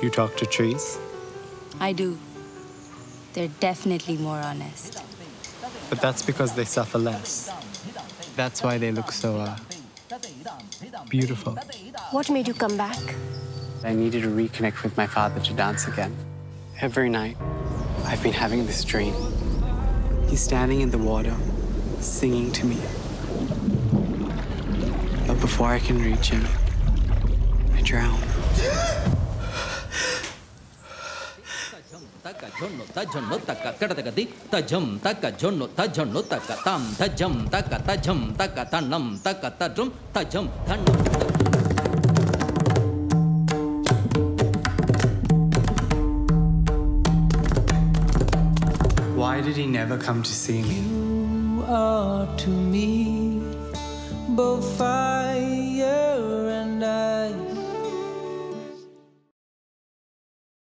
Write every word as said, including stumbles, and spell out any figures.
You talk to trees? I do. They're definitely more honest. But that's because they suffer less. That's why they look so, uh, beautiful. What made you come back? I needed to reconnect with my father to dance again. Every night, I've been having this dream. He's standing in the water, singing to me. But before I can reach him, I drown. Why did he never come to see me? You are to me both fire